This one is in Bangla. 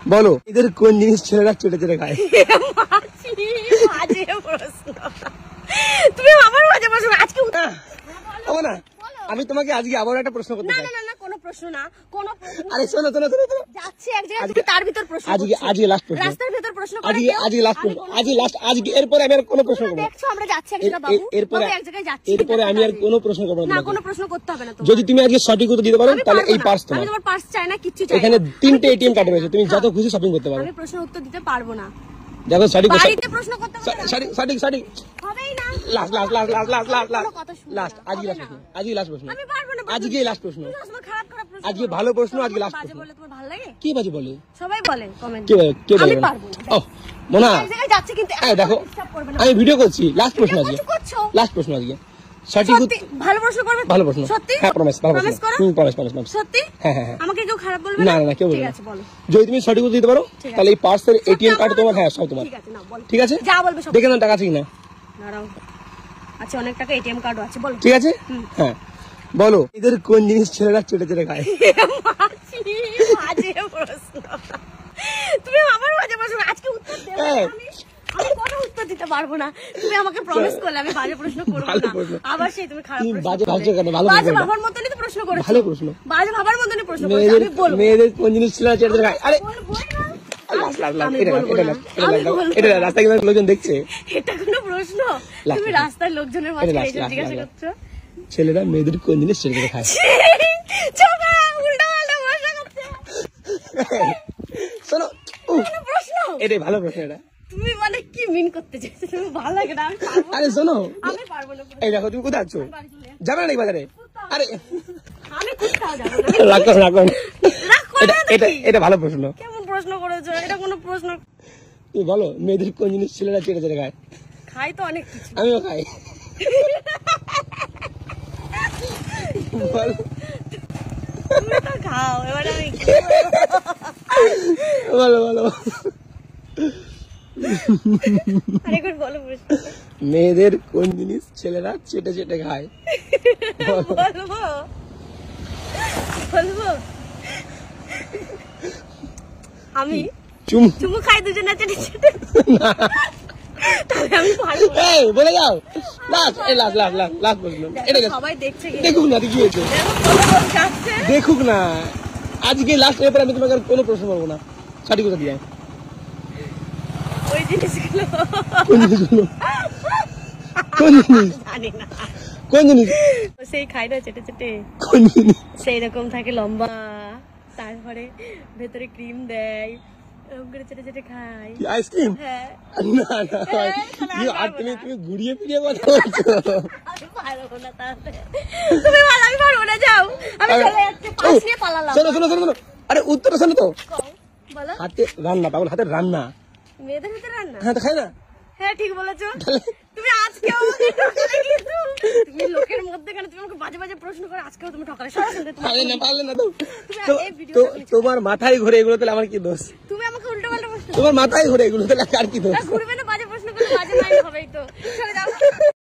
বলো এদের কোন জিনিস ছেলেরা চেটে চেটে খায়? তুমি আমার মাঝে প্রশ্ন আজকে না আমি তোমাকে আজকে আবার একটা প্রশ্ন করতে চাই। না কোনো প্রশ্ন না কোনো প্রশ্ন। আরে শোনো যাচ্ছি এক জায়গায় তুমি তার ভিতর প্রশ্ন আজকে লাস্ট প্রশ্ন রাস্তার ভিতর প্রশ্ন করে আজকে লাস্ট প্রশ্ন আজকে এরপরে আমি আর কোনো প্রশ্ন করব না। দেখছো আমরা যাচ্ছি একটা বাবু এরপরে এক জায়গায় যাচ্ছি এরপরে আমি আর কোনো প্রশ্ন করব না। না কোনো প্রশ্ন করতে হবে না তোমার। যদি তুমি আজকে সঠিক উত্তর দিতে পারো তাহলে এই পার্স তোমার। আমি তোমার পার্স চাই না কিচ্ছু চাই না। এখানে 3টে এটিএম কার্ড রয়েছে, তুমি যত খুশি শপিং করতে পারো। আমি প্রশ্ন উত্তর দিতে পারবো না। দেখো সঠিক বাড়িতে প্রশ্ন করতে হবে না। সঠিক হবেই না। লাস্ট আজকে লাস্ট প্রশ্ন আমি পারবো না। আজকে লাস্ট প্রশ্ন খারাপ প্রশ্ন আজকে ভালো প্রশ্ন আজকে লাস্ট বাজে প্রশ্ন। বলে তোমার ভালো লাগে? কি বাজে বলে? সবাই বলে কমেন্ট। কে বলে? আমি পারবো না। ও মোনা এক জায়গায় যাচ্ছে কিন্তু দেখো ডিস্টার্ব করবে না। আমি ভিডিও করছি। লাস্ট প্রশ্ন আজকে করছো লাস্ট প্রশ্ন আজকে সঠিক সত্যি ভালো প্রশ্ন করবে? ভালো প্রশ্ন। সত্যি? হ্যাঁ প্রমিস ভালো প্রশ্ন। প্রমিস সত্যি? হ্যাঁ আমাকে কেউ খারাপ বলবে না না কেউ বলবে ঠিক না। আছে বলো। যদি তুমি সঠিক উত্তর দিতে পারো তাহলে এই পার্সের এটিএম কার্ড তোমার। হ্যাঁ সব তোমার। ঠিক আছে না বলো। ঠিক আছে যা বলবে সব দেখে নাও টাকা আছে কিনা। দাঁড়াও আচ্ছা অনেক টাকা এটিএম কার্ডও আছে বলো। ঠিক আছে হ্যাঁ বলো এদের কোন জিনিস ছেলেরা চেটে চেটে খায়? বাজে প্রশ্ন। তুমি আমার মাঝে প্রশ্ন আজকে উত্তর দেবে আমি কোনো উত্তর দিতে পারবো না। তুমি আমাকে প্রমিস করলে আমি বাজে প্রশ্ন করব না। আবার সেই তুমি খারাপ প্রশ্ন বাজে ভাবছো কেন? ভালো বাজে ভাবার মতনই তো প্রশ্ন করেছো। ভালো প্রশ্ন। বাজে ভাবার মতনই প্রশ্ন করেছো আমি বলবো। মেয়েদের কোন জিনিস ছেলেরা চেটে চেটে খায়? আরে এটা রাস্তায় কিন্তু লোকজন দেখছে। এটা কোনো প্রশ্ন? তুমি রাস্তার লোকজনের মাঝে জিজ্ঞাসা করছো ছেলেরা মেয়েদের কোন জিনিস চেটে চেটে খায়? চোখা উল্টা পাল্টা প্রশ্ন করছে। শোনো প্রশ্ন এটাই ভালো প্রশ্ন। এটা তুমি মানে কি মিন করতে চাইছো? তুমি ভালো লাগে না আমি পারবো না। আরে শোনো আমি পারবো না। এই দেখো তুমি কোথায় আছো? যাবে না নাকি বাজারে? আরে আমি কোথাও যাব না। রাখো এটা ভালো প্রশ্ন। কেমন প্রশ্ন করেছো? এটা কোনো প্রশ্ন? তুমি বলো মেয়েদের কোন জিনিস ছেলেরা চেটে চেটে খায়? খাই তো অনেক কিছু। আমিও খাই। বলো তুমি তো খাও এবার আমি বলো আরেকবার বলো প্রশ্ন। মেয়েদের কোন জিনিস ছেলেরা চেটে চেটে খায়? বলবো আমি চুমু খাই দুজনে চেটে চেটে। আমি পারবো না। এই বলে যাও লাস্ট প্রশ্ন। এটা সবাই দেখছে দেখুক না কি হয়েছে দেখুক না। আজকে লাস্ট এরপর আমি তোমাকে আর কোনো প্রশ্ন করবো না। সঠিক কথা দিয়ে ওই জিনিসগুলো জানি না কোন জিনিস সেই খাই না চেটে চেটে কোন জিনিস সেই রকম থাকে লম্বা তারপরে ভেতরে ক্রিম দেয় এরকম করে চেটে চেটে খাই। আইসক্রিম? হ্যাঁ না তুমি ঘুরিয়ে ফিরিয়ে কথা বলছো। আমি পারবো না তাহলে তুমি বলো আমি পারবো না যাও আমি চলে যাচ্ছি পাশ নিয়ে পালালাম। শোনো আরে উত্তরটা শোনো তো। বলো হাতে রান্না পাগল হাতে রান্না মেয়েদের হাতে রান্না? হ্যাঁ তো খাই না। হ্যাঁ ঠিক বলেছো। তুমি আজকেও আমাকে ঠকালে কিন্তু তুমি লোকের মধ্যে কেন তুমি আমাকে বাজে বাজে প্রশ্ন করে আজকেও তুমি ঠকালে। পারলে না তো তোমার মাথায় ঘুরে এগুলো তাহলে আমার কি দোষ? তুমি আমাকে উল্টো পাল্টা প্রশ্ন তোমার মাথায় ঘুরে এগুলো তাহলে আর কি দোষ? ঘুরবে না বাজে প্রশ্ন করে বাজে